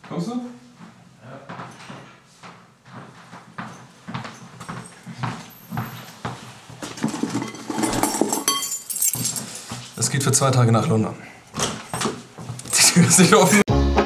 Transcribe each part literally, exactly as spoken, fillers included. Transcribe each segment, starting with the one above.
Kommst du? Ja. Das geht für zwei Tage nach London. Die Tür ist nicht offen.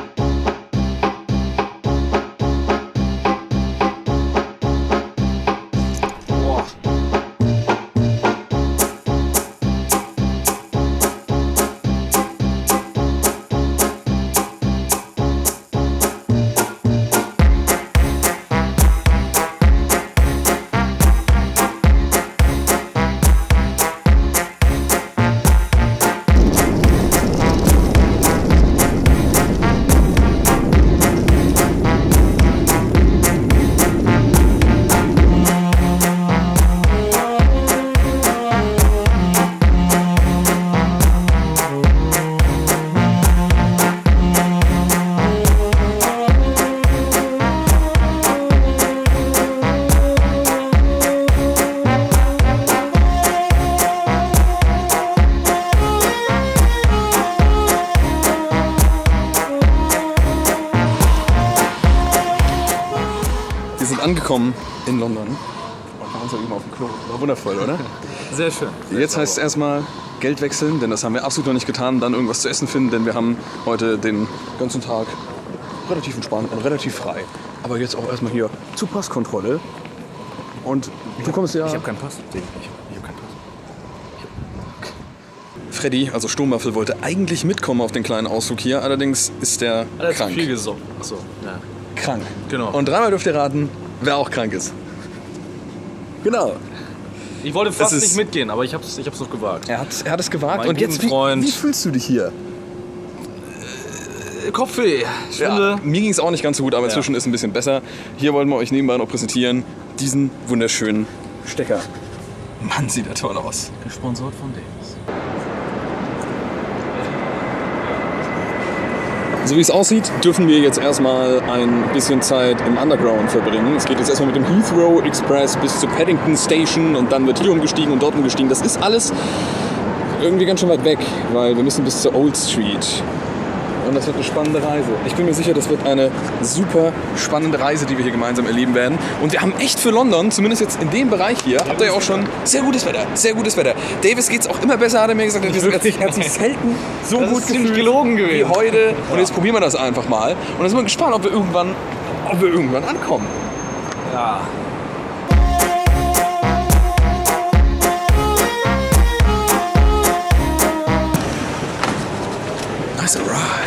Wir sind angekommen in London und waren so eben auf dem Klo. War wundervoll, oder? Sehr schön. Sehr Jetzt heißt es erstmal Geld wechseln, denn das haben wir absolut noch nicht getan. Dann irgendwas zu essen finden, denn wir haben heute den ganzen Tag relativ entspannt und relativ frei. Aber jetzt auch erstmal hier zur Passkontrolle. Und du kommst ja... Ich habe keinen Pass. Ich habe hab keinen Pass. Freddy, also Sturmwaffel, wollte eigentlich mitkommen auf den kleinen Ausflug hier. Allerdings ist der Alles krank. viel gesoffen. Achso, ja. Krank. Genau. Und dreimal dürft ihr raten, wer auch krank ist. Genau. Ich wollte fast ist- nicht mitgehen, aber ich hab's, ich hab's noch gewagt. Er hat, er hat es gewagt. Mein Und jetzt, guten wie, Freund. wie fühlst du dich hier? Kopfweh, Schwindel. Ja, mir ging es auch nicht ganz so gut, aber inzwischen Ja. ist es ein bisschen besser. Hier wollen wir euch nebenbei noch präsentieren, diesen wunderschönen Stecker. Mann, sieht er toll aus. Gesponsert von Davis. So wie es aussieht, dürfen wir jetzt erstmal ein bisschen Zeit im Underground verbringen. Es geht jetzt erstmal mit dem Heathrow Express bis zur Paddington Station und dann wird hier umgestiegen und dort umgestiegen. Das ist alles irgendwie ganz schön weit weg, weil wir müssen bis zur Old Street. Und das wird eine spannende Reise. Ich bin mir sicher, das wird eine super spannende Reise, die wir hier gemeinsam erleben werden. Und wir haben echt für London, zumindest jetzt in dem Bereich hier, habt ihr ja auch schon sehr gutes Wetter, sehr gutes Wetter. Davis geht's auch immer besser, hat er mir gesagt. Wir sind jetzt, hat sich selten so Das gut ist ziemlich gefühlt gelogen wie gewesen. heute. Und jetzt probieren wir das einfach mal. Und dann sind wir gespannt, ob wir irgendwann, ob wir irgendwann ankommen. Ja. Nice ride.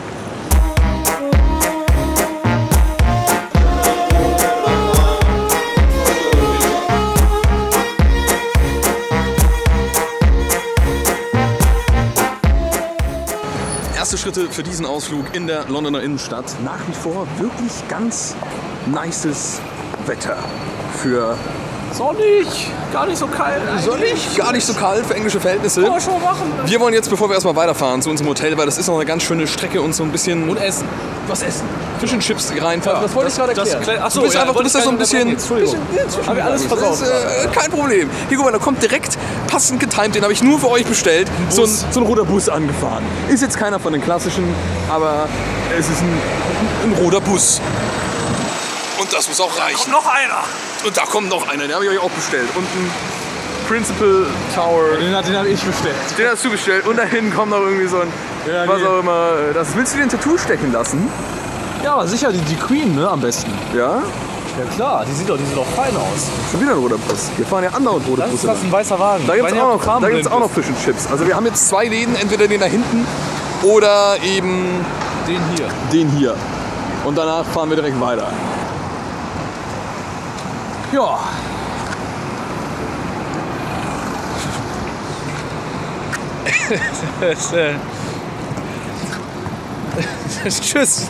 Erste Schritte für diesen Ausflug in der Londoner Innenstadt. Nach wie vor wirklich ganz nices Wetter für Sonnig, gar nicht so kalt. sonnig, gar nicht so kalt für englische Verhältnisse. Kann man schon machen. Wir wollen jetzt, bevor wir erstmal weiterfahren zu unserem Hotel, weil das ist noch eine ganz schöne Strecke und so ein bisschen Und essen. was essen. Fish and Chips reinfahren. das wollte ich gerade das erklären. klä- Achso, du bist ja, einfach, du wollte bist da ich so ein gar bisschen, nicht unterbrechen. Entschuldigung. bisschen Hab ich alles versaut Das ist, äh, kein Problem. Hier, guck mal, da kommt direkt passend getimt, den habe ich nur für euch bestellt. So ein, so ein roter Bus angefahren. Ist jetzt keiner von den klassischen, aber es ist ein, ein roter Bus. Und das muss auch reichen. Noch einer. Und da kommt noch einer, den habe ich euch auch bestellt. Und ein Principal Tower. Den, den habe ich bestellt. Den hast du bestellt. Und da hinten kommt noch irgendwie so ein, Ja, was die- auch immer. Das willst du dir ein Tattoo stechen lassen? Ja, aber sicher, die, die Queen, ne, am besten. Ja? Ja klar, die sieht doch, die sieht doch fein aus. Schon wieder ein roter Bus. Wir fahren ja andauernd rote Das ist Busse. was, ein weißer Wagen. Da gibt es Weil auch, ja noch, Farben da gibt's drin auch noch ist. Fish and Chips. Also wir haben jetzt zwei Läden, entweder den da hinten oder eben Den hier. den hier. Und danach fahren wir direkt weiter. Ja. das, äh, das, tschüss.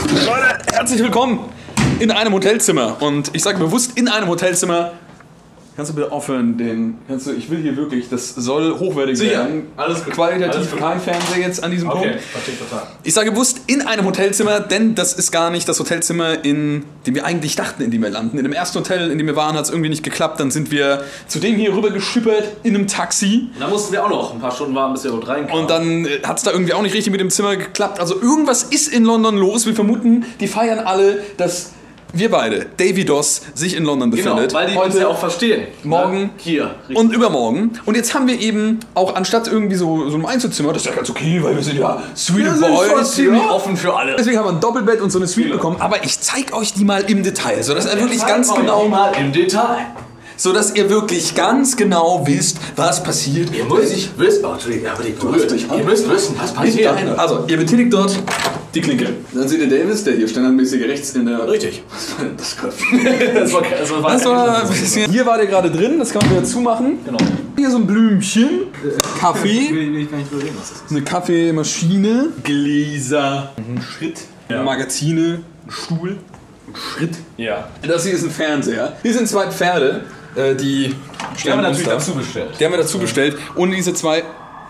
Leute, herzlich willkommen in einem Hotelzimmer. Und ich sage bewusst in einem Hotelzimmer, Kannst du bitte aufhören, den. Kannst du, ich will hier wirklich, das soll hochwertig Sicher. werden. Alles gut. Qualitativ Alles gut. kein Fernseher jetzt an diesem Okay, Punkt. verstehe ich total. Ich sage bewusst in einem Hotelzimmer, denn das ist gar nicht das Hotelzimmer, in dem wir eigentlich dachten, in dem wir landen. In dem ersten Hotel, in dem wir waren, hat es irgendwie nicht geklappt. Dann sind wir zu dem hier rüber geschippert in einem Taxi. Und dann mussten wir auch noch ein paar Stunden warten, bis wir dort reinkamen. Und dann hat es da irgendwie auch nicht richtig mit dem Zimmer geklappt. Also irgendwas ist in London los. Wir vermuten, die feiern alle, dass wir beide, Davy Doss, sich in London genau, befindet. weil die heute, uns ja auch verstehen. morgen Ne? Hier. Richtig. und übermorgen. Und jetzt haben wir eben auch anstatt irgendwie so, so einem Einzelzimmer, das ist ja ganz okay, weil wir sind ja Sweet Wir sind schon Boys. ziemlich Ja. offen für alle. Deswegen haben wir ein Doppelbett und so eine Suite bekommen. Aber ich zeig euch die mal im Detail, sodass ihr wirklich ganz genau, mal im Detail. sodass ihr wirklich ganz genau wisst, was passiert. Ihr müsst wissen, oh, Entschuldigung, aber die berührt. Ihr müsst wissen, was passiert. Also, ihr betätigt dort die Klinke. Dann seht ihr Davis, der hier standardmäßig rechts in der... Richtig. Das Gott. Das war, das war, Das war ein bisschen... Hier war der gerade drin, das kann man wieder zumachen. Genau. Hier so ein Blümchen, Kaffee, Will, will ich gar nicht überlegen, was das ist. eine Kaffeemaschine, Gläser, Schritt. Magazine, ein Stuhl, ein Schritt. Ja. Das hier ist ein Fernseher. Hier sind zwei Pferde, äh, die... Die haben wir natürlich da. dazu bestellt. Die haben wir dazu bestellt. Und diese zwei...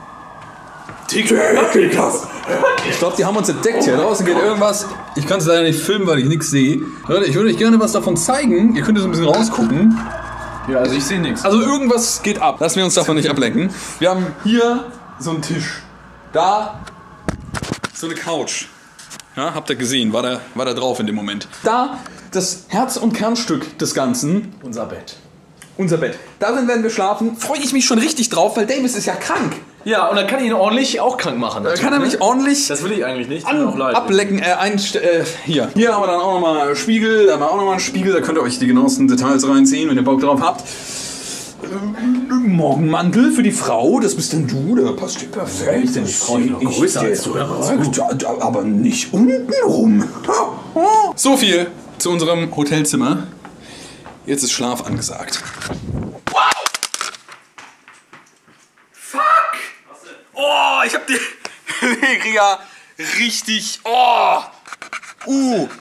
Tickers. Ich glaube, die haben uns entdeckt. Hier draußen geht irgendwas. Ich kann es leider nicht filmen, weil ich nichts sehe. Leute, ich würde euch gerne was davon zeigen. Ihr könnt so ein bisschen rausgucken. Ja, also ich sehe nichts. Also irgendwas geht ab. Lassen wir uns davon nicht ablenken. Wir haben hier so einen Tisch. Da so eine Couch. Ja, habt ihr gesehen, war da, war da drauf in dem Moment. Da das Herz- und Kernstück des Ganzen. Unser Bett. Unser Bett. Darin werden wir schlafen. Freue ich mich schon richtig drauf, weil Davis ist ja krank. Ja, und dann kann ich ihn ordentlich auch krank machen. Da kann er mich ordentlich Das will ich eigentlich nicht. an, Tut mir auch leid. ablecken. Äh, ein, äh, hier. Hier haben wir dann auch nochmal Spiegel. Da haben wir auch nochmal einen Spiegel. Da könnt ihr euch die genauesten Details reinziehen, wenn ihr Bock drauf habt. Äh, Morgenmantel für die Frau. Das bist denn du. Der passt dir perfekt. Ich denn die Frau noch größer als du, oder was? Ja, da- aber nicht unten rum. So viel zu unserem Hotelzimmer. Jetzt ist Schlaf angesagt. Wow! Fuck! Oh, ich hab die... Ich krieg ja richtig... Oh! Uh!